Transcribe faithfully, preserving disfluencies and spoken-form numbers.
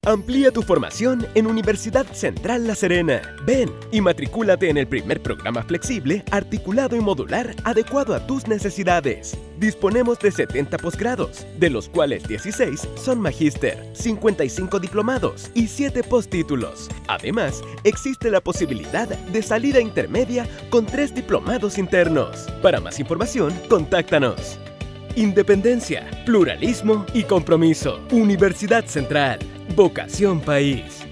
Amplía tu formación en Universidad Central La Serena. Ven y matricúlate en el primer programa flexible, articulado y modular adecuado a tus necesidades. Disponemos de setenta posgrados, de los cuales dieciséis son magíster, cincuenta y cinco diplomados y siete postítulos. Además, existe la posibilidad de salida intermedia con tres diplomados internos. Para más información, contáctanos. Independencia, pluralismo y compromiso. Universidad Central. Vocación País.